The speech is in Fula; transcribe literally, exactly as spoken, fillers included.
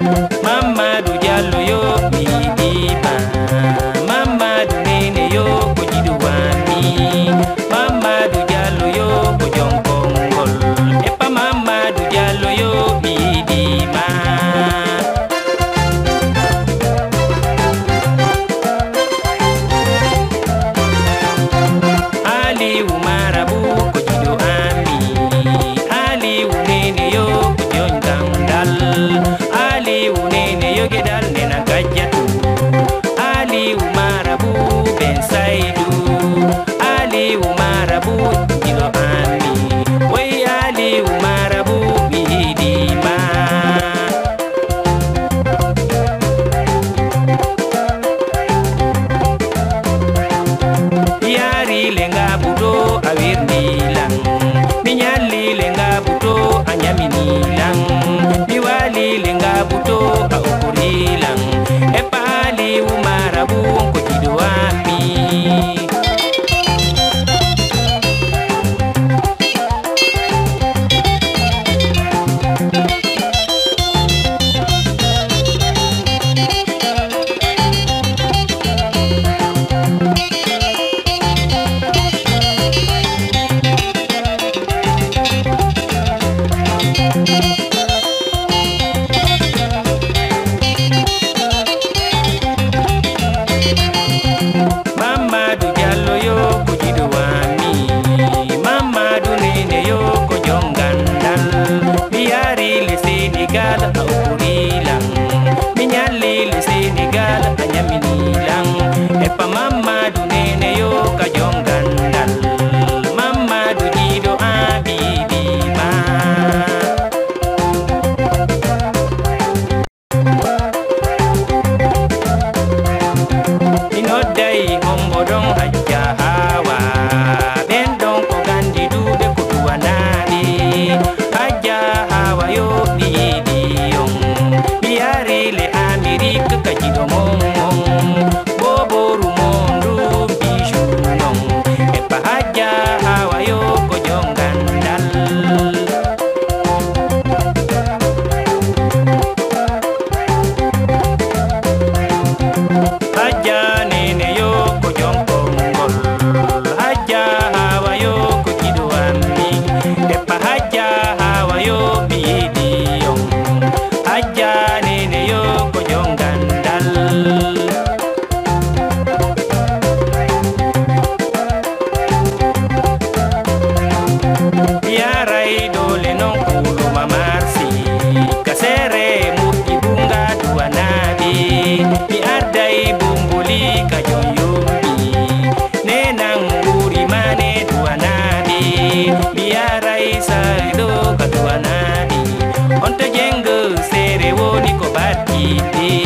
Mamadou Diallo yo bidima, Mamadou nene yo ko jidu wani, Mamadou Diallo yo ko jonkongol, epa Mamadou Diallo yo bidima. Aliou marabu ko jidu ami, Aliou nene yo ko jonkandal, Aliou nene yo gedal nena gajatu, Aliou marabu ben Saidou, Aliou marabu jido ami, way Aliou marabu bidima. Yari lenga budo awir nilang, minyali lenga budo anyami nilang, diwali lenga budo aukurilang, epali umarabu ko jido ami. Mamadou Diallo yo ko jido wami, Mamadou nene yo ko jongandal, miyari le Sénégal aukurilang, minyali le Sénégal anyaminilang, epa Mamadou nene yo ka jongandal, Mamadou jido abidima. Inodai gombodong hajja hawa, bendong ko gandi dude ko duwanani, hajja hawa yo didiyong, biari le Amerika kajido momong, boboru mondu bishunong, epa hajja hawa yo ko jongandal. Hajja nene yo ko jonkongol, hajja hawa yo ko jido ami, epa hajja hawa yo bidiyong, hajja nene yo ko jongandal. Yarai dole non kulu mamarsi, kasere muti bunga duanabi, mi ardai bumbuli kajoyumbi, nenang uri mane duanabi, biarai sarido kaduanabi, onta jengge sere woni ko batiti.